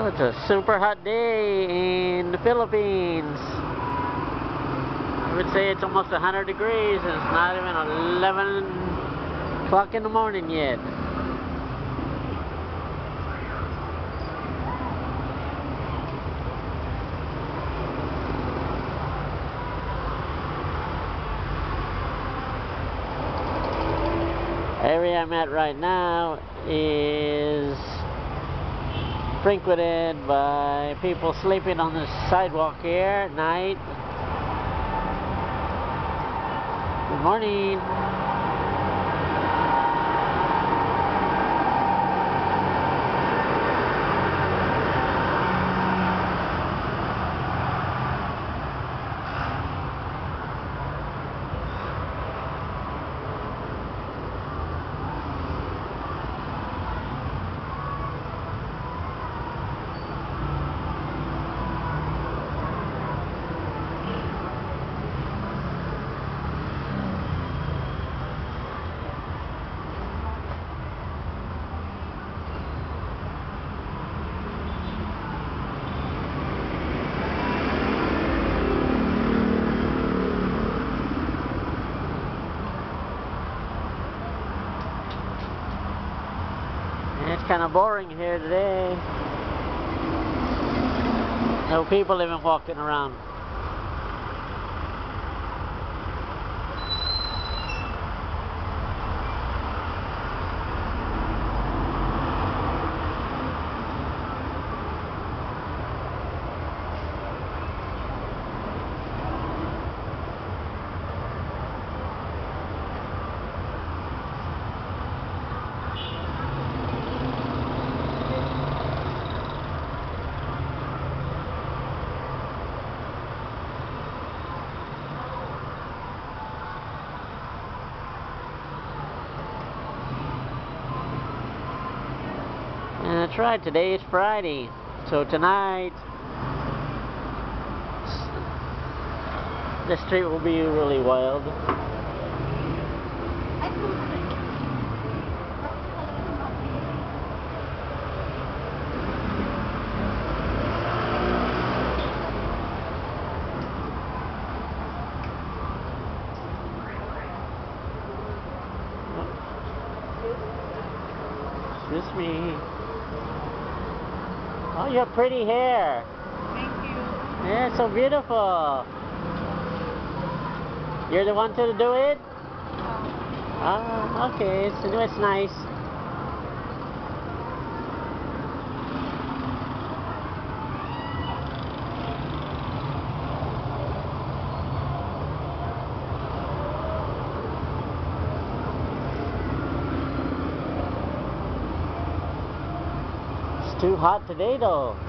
It's a super hot day in the Philippines. I would say it's almost 100 degrees and it's not even 11 o'clock in the morning yet. The area I'm at right now is frequented by people sleeping on the sidewalk here at night. Good morning. It's kind of boring here today. No people even walking around. That's right, today is Friday, so tonight the street will be really wild. Excuse me. Oh, you have pretty hair. Thank you. Yeah, it's so beautiful. You're the one to do it? Oh, okay. So it's nice. It's too hot today, though.